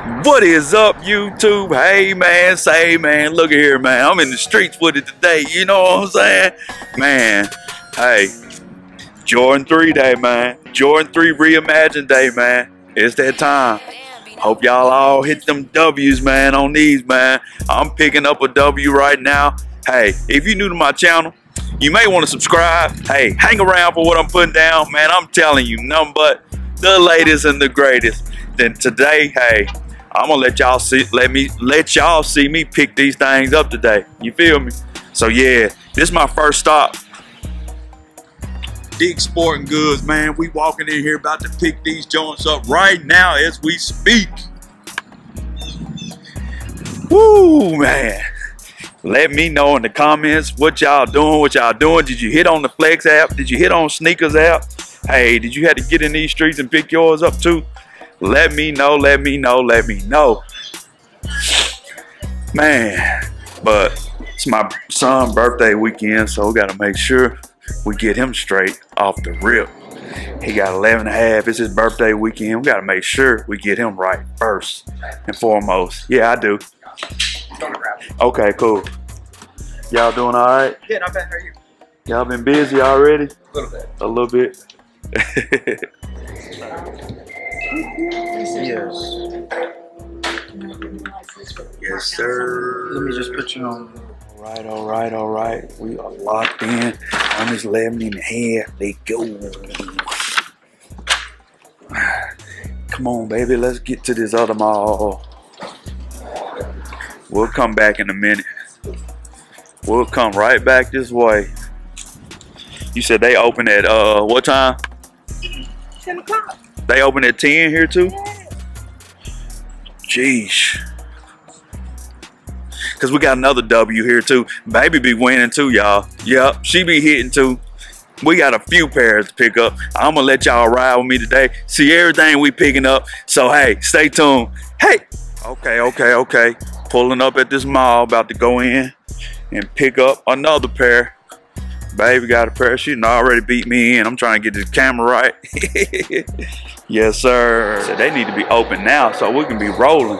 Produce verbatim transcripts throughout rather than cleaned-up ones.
What is up, YouTube? Hey man, say man, look at here, man. I'm in the streets with it today. You know what I'm saying? Man, hey, Jordan three day, man. Jordan three Reimagined Day, man. It's that time. Hope y'all all hit them W's, man, on these, man. I'm picking up a W right now. Hey, if you're new to my channel, you may want to subscribe. Hey, hang around for what I'm putting down, man. I'm telling you, nothing but the latest and the greatest. Then today, hey, I'm gonna let y'all see, let me let y'all see me pick these things up today. You feel me? So yeah, this is my first stop. Dick's Sporting Goods, man. We walking in here about to pick these joints up right now as we speak. Woo, man. Let me know in the comments what y'all doing, what y'all doing. Did you hit on the Flex app? Did you hit on Sneakers app? Hey, did you have to get in these streets and pick yours up too? Let me know, let me know, let me know. Man, but it's my son's birthday weekend, so we gotta make sure we get him straight off the rip. He got eleven and a half. It's his birthday weekend. We gotta make sure we get him right first and foremost. Yeah, I do. Okay, cool. Y'all doing all right? Yeah, not bad. How are you? Y'all been busy already? A little bit. A little bit. Yes. Yes, sir. Let me just put you on. All right, all right, all right. We are locked in on this eleven and a half. Let's go. Come on, baby. Let's get to this other mall. We'll come back in a minute. We'll come right back this way. You said they open at uh what time? ten o'clock. They open at ten here too? Jeez. Cause we got another W here too. Baby be winning too, y'all. Yep, she be hitting too. We got a few pairs to pick up. I'm gonna let y'all ride with me today. See everything we picking up. So hey, stay tuned. Hey! Okay, okay, okay. Pulling up at this mall, about to go in and pick up another pair. Baby got a pair. She done already beat me in. I'm trying to get this camera right. Yes, sir. So they need to be open now so we can be rolling.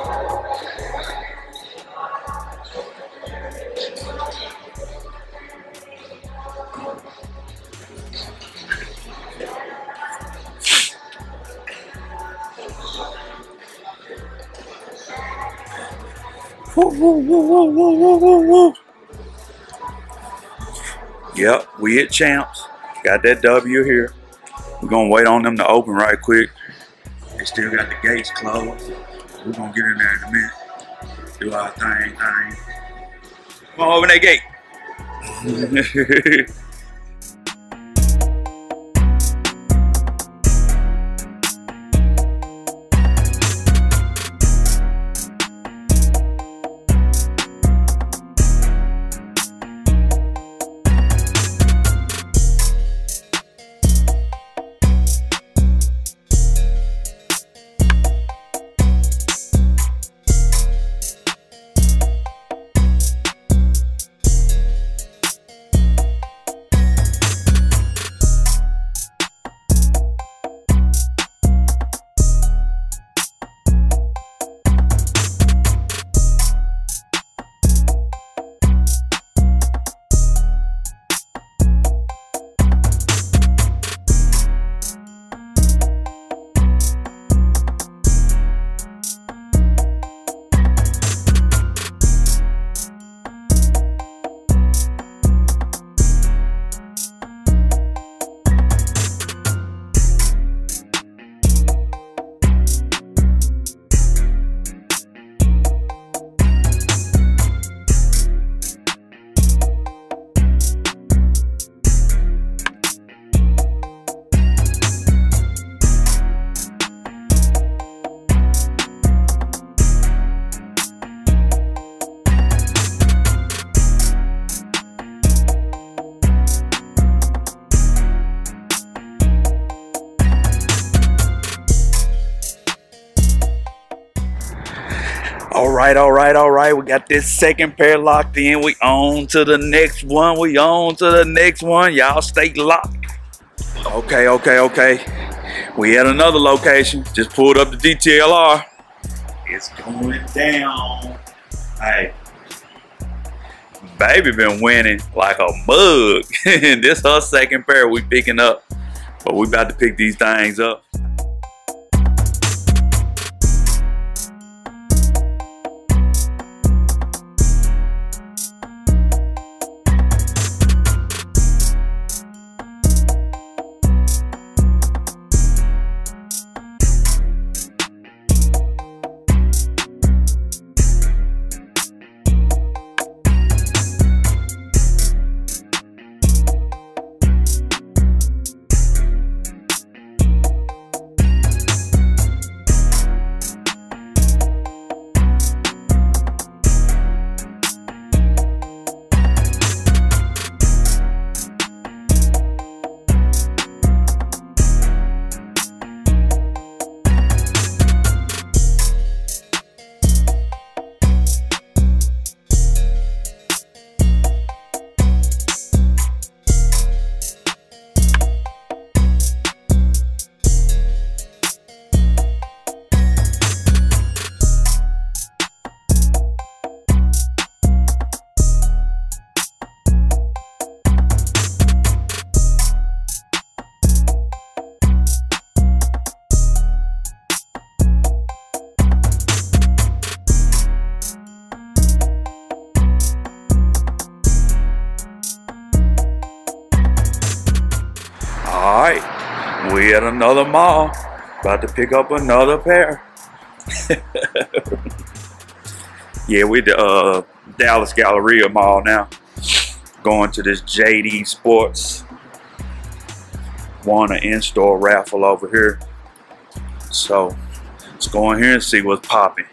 Woo, woo, woo, woo, woo, woo, woo, woo. Yep, we at Champs. Got that W here. We're gonna wait on them to open right quick. They still got the gates closed. We're gonna get in there in a minute. Do our thing, thing. Come on, open that gate. All right, all right, all right. We got this second pair locked in. We on to the next one. We on to the next one. Y'all stay locked. Okay, okay, okay. We at another location. Just pulled up the D T L R. It's going down. Hey, baby been winning like a mug. This her second pair we picking up, but we about to pick these things up. Alright, we at another mall, about to pick up another pair. Yeah, we at the uh, Dallas Galleria Mall now. Going to this J D Sports. Won an in-store raffle over here. So, let's go in here and see what's popping.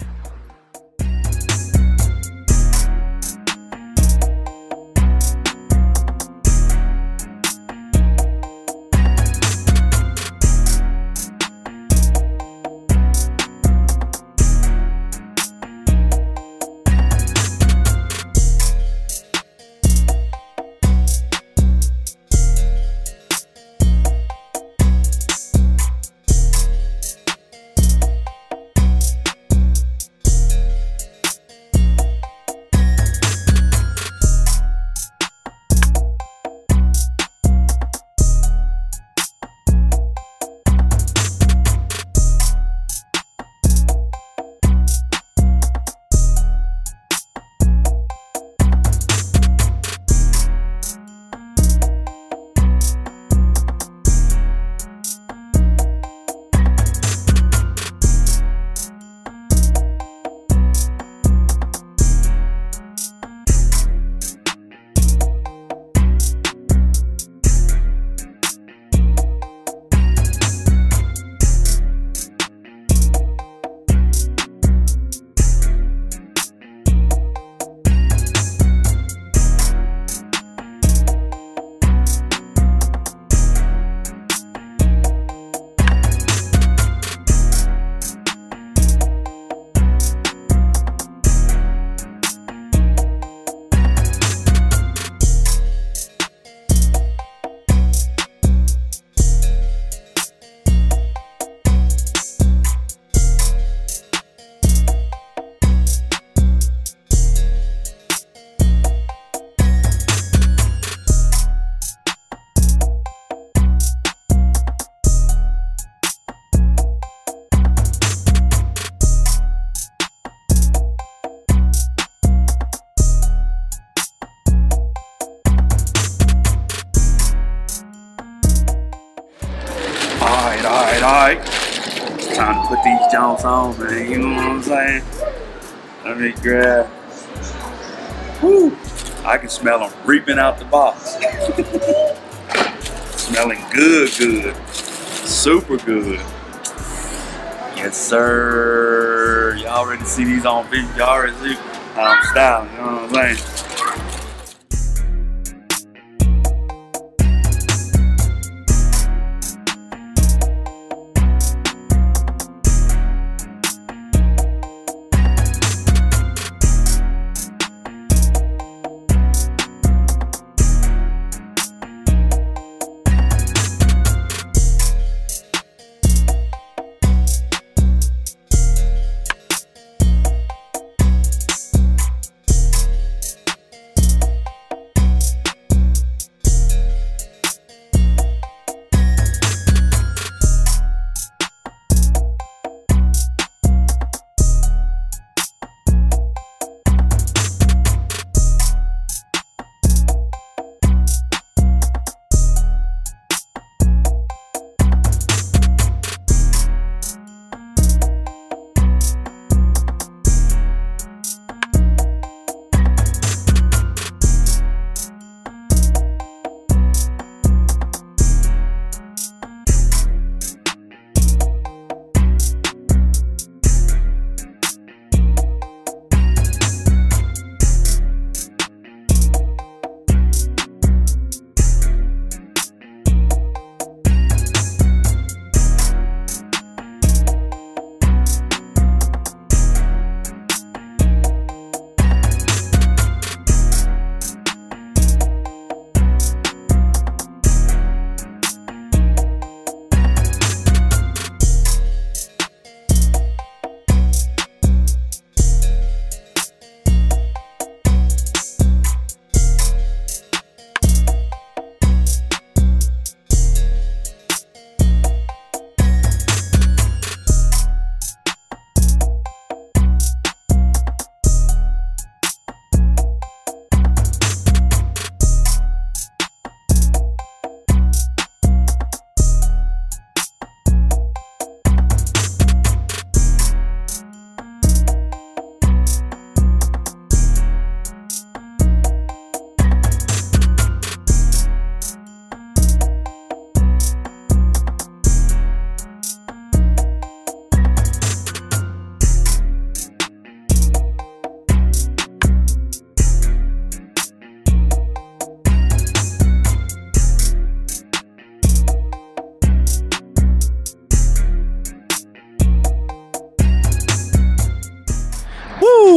Alright, alright, alright. It's time to put these Jones on, man. You know what I'm saying? Let me grab. Whew. I can smell them reaping out the box. Smelling good, good. Super good. Yes, sir. Y'all already see these on video. Y'all already see how I'm styling. You know what I'm saying?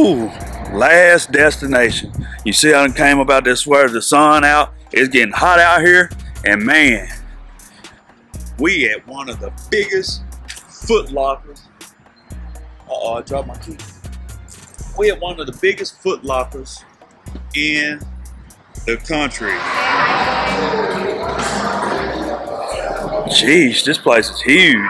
Woo! Last destination. You see how I came about this where the sun out? It's getting hot out here. And man, we at one of the biggest Foot Lockers. Uh-oh, I dropped my key. We at one of the biggest Foot Lockers in the country. Jeez, this place is huge.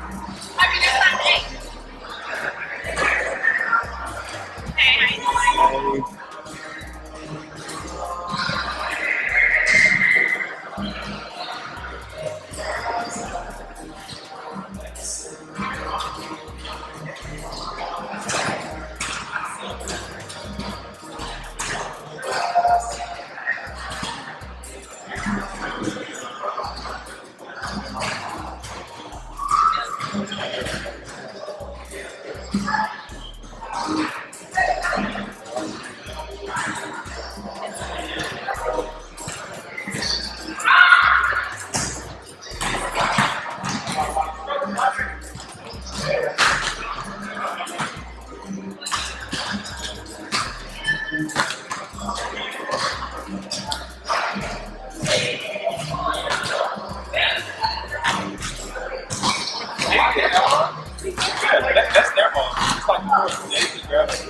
That's their home. It's like the first day to grab it.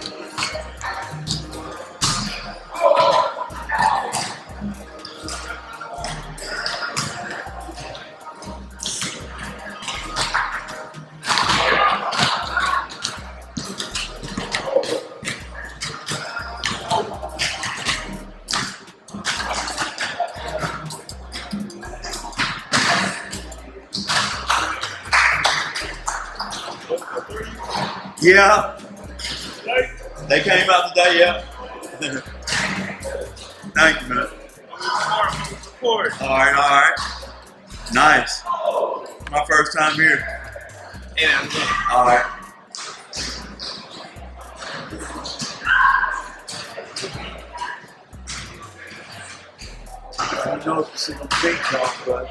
Yeah. They came out today, yeah. Thank you, man. All right, all right. Nice. My first time here. All right. I don't know if you see them big talk, but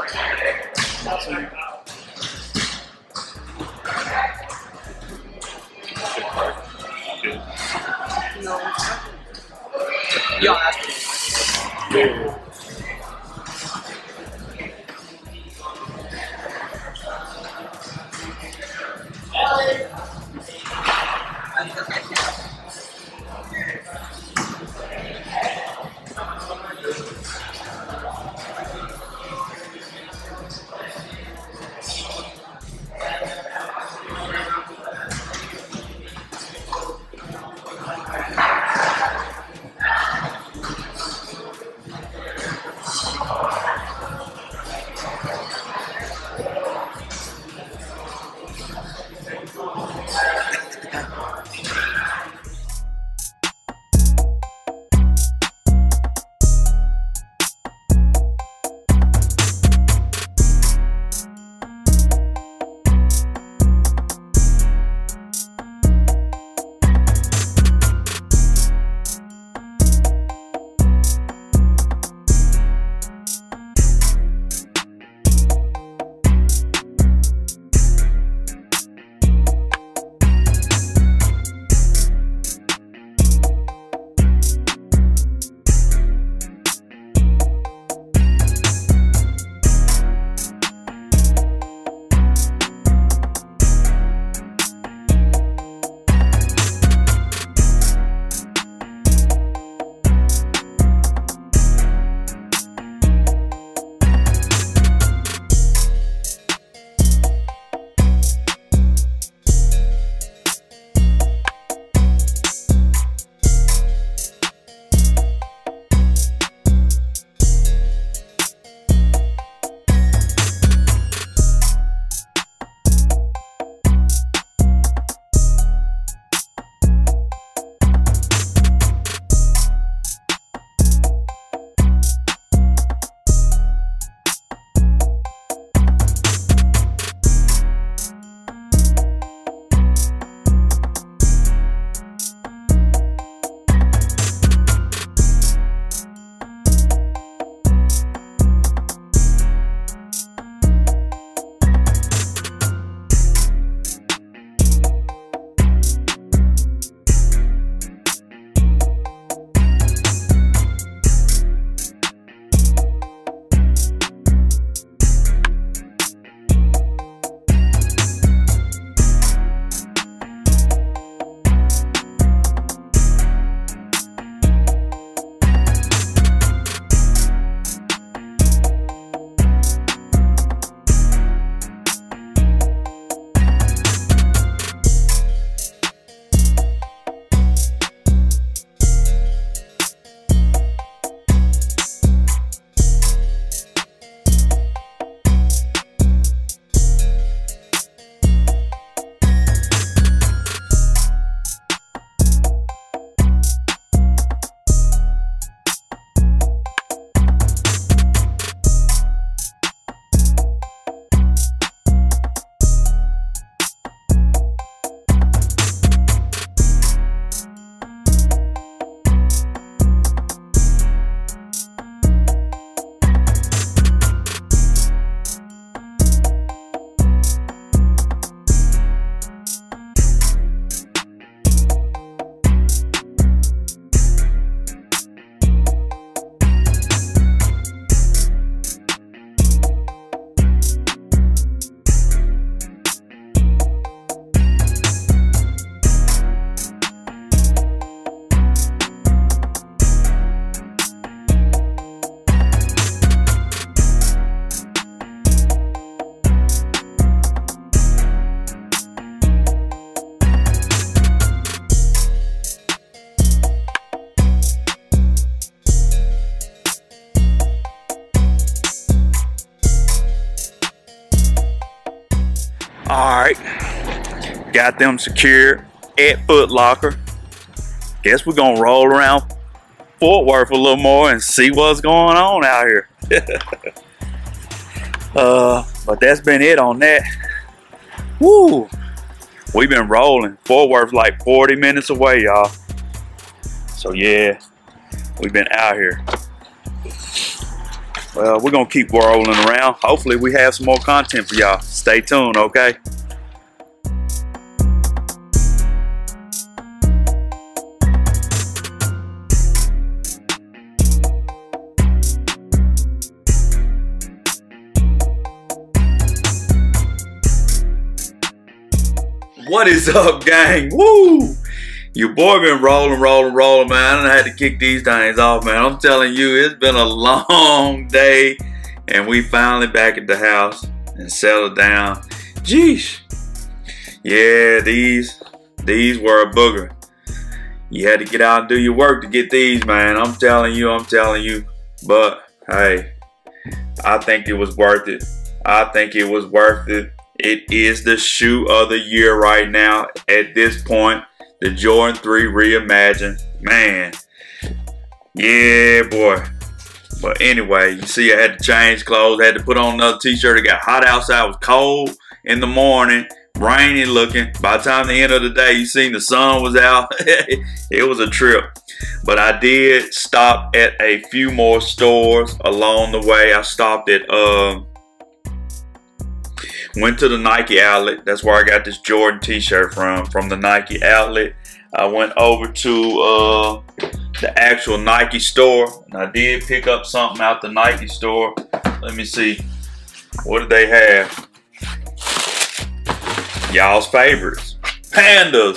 Y'all ask me. All right, got them secured at Foot Locker. Guess we're gonna roll around Fort Worth a little more and see what's going on out here. uh, but that's been it on that. Woo! We've been rolling. Fort Worth like forty minutes away, y'all. So yeah, we've been out here. Well, we're gonna keep rolling around. Hopefully we have some more content for y'all. Stay tuned, okay? What is up, gang? Woo! Your boy been rolling, rolling, rolling, man. I had to kick these things off, man. I'm telling you, it's been a long day, and we finally back at the house and settled down. Jeez. Yeah, these, these were a booger. You had to get out and do your work to get these, man. I'm telling you, I'm telling you. But, hey, I think it was worth it. I think it was worth it. It is the shoe of the year right now at this point. The Jordan three Reimagined. Man. Yeah, boy. But anyway, you see I had to change clothes. I had to put on another t-shirt. It got hot outside. It was cold in the morning. Rainy looking. By the time the end of the day, you seen the sun was out. It was a trip. But I did stop at a few more stores along the way. I stopped at... Uh, Went to the Nike outlet. That's where I got this Jordan t-shirt from, from the Nike outlet. I went over to uh, the actual Nike store, and I did pick up something out the Nike store. Let me see. What did they have? Y'all's favorites. Pandas.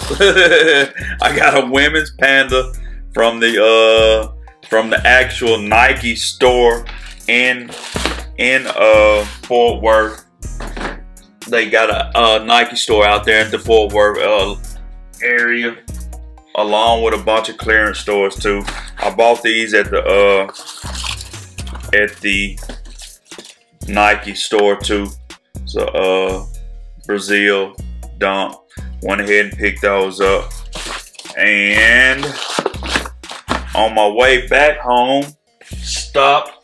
I got a women's panda from the uh, from the actual Nike store in, in uh, Fort Worth. They got a, a Nike store out there in the Fort Worth uh, area, along with a bunch of clearance stores too. I bought these at the uh, at the Nike store too. So uh, Brazil Dunk. Went ahead and picked those up. And on my way back home, stopped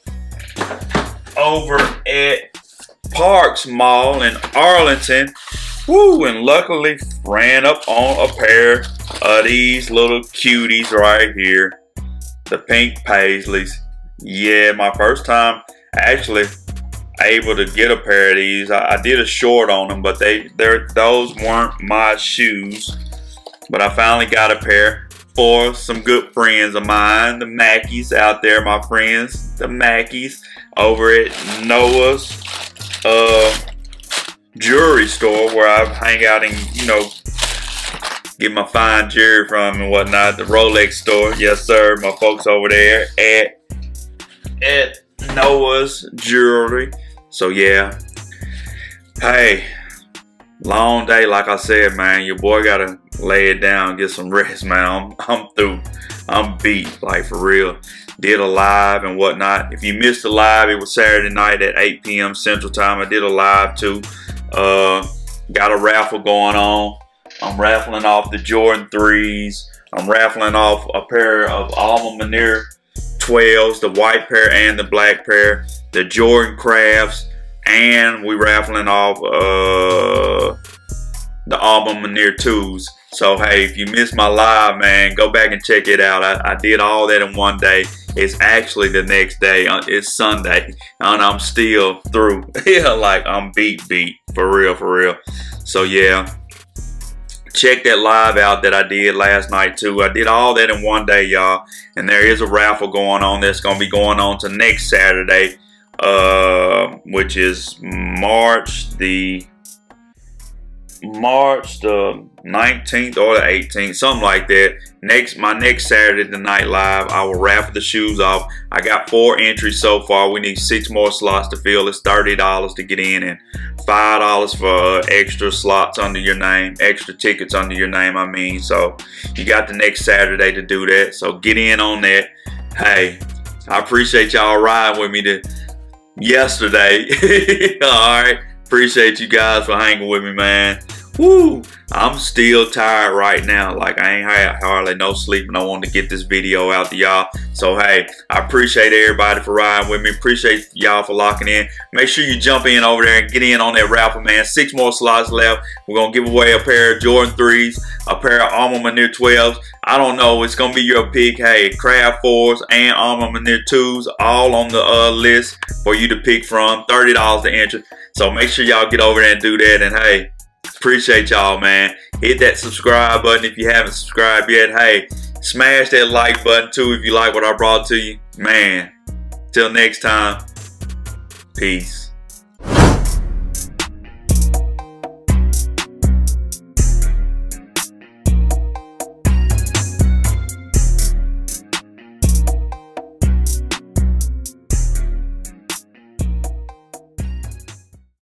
over at Parks Mall in Arlington. Woo, and luckily ran up on a pair of these little cuties right here. The pink Paisleys. Yeah, my first time actually able to get a pair of these. I, I did a short on them, but they they're those weren't my shoes. But I finally got a pair for some good friends of mine, the Mackies out there, my friends, the Mackies over at Noah's uh jewelry store, where I hang out and, you know, get my fine jewelry from and whatnot. The Rolex store, yes sir, my folks over there at at Noah's Jewelry. So yeah, hey, long day, like I said, man. Your boy gotta lay it down, get some rest, man. I'm, I'm through. I'm beat, like for real. Did a live and whatnot. If you missed the live, it was Saturday night at eight P M Central Time. I did a live too. Uh, got a raffle going on. I'm raffling off the Jordan threes. I'm raffling off a pair of Alma Mater twelves, the white pair and the black pair, the Jordan Crafts, and we raffling off uh, the Alma Mater twos. So hey, if you missed my live, man, go back and check it out. I, I did all that in one day. It's actually the next day. It's Sunday, and I'm still through. Yeah, like I'm beat, beat for real, for real. So yeah, check that live out that I did last night too. I did all that in one day, y'all. And there is a raffle going on that's gonna be going on to next Saturday, uh, which is March the March the nineteenth or the eighteenth, something like that. Next, my next Saturday the night live, I will raffle the shoes off. I got four entries so far. We need six more slots to fill. It's thirty dollars to get in and five dollars for uh, extra slots under your name, extra tickets under your name, I mean. So you got the next Saturday to do that. So get in on that. Hey, I appreciate y'all riding with me to yesterday. All right. Appreciate you guys for hanging with me, man. Woo! I'm still tired right now. Like, I ain't had hardly no sleep, and I wanted to get this video out to y'all. So, hey, I appreciate everybody for riding with me. Appreciate y'all for locking in. Make sure you jump in over there and get in on that raffle, man. Six more slots left. We're going to give away a pair of Jordan threes, a pair of Armor Manure twelves. I don't know. It's going to be your pick. Hey, Craft fours and Armor Manure twos all on the uh, list for you to pick from. thirty dollars to enter. So, make sure y'all get over there and do that. And, hey, appreciate y'all, man. Hit that subscribe button if you haven't subscribed yet. Hey, smash that like button too if you like what I brought to you. Man, till next time, peace.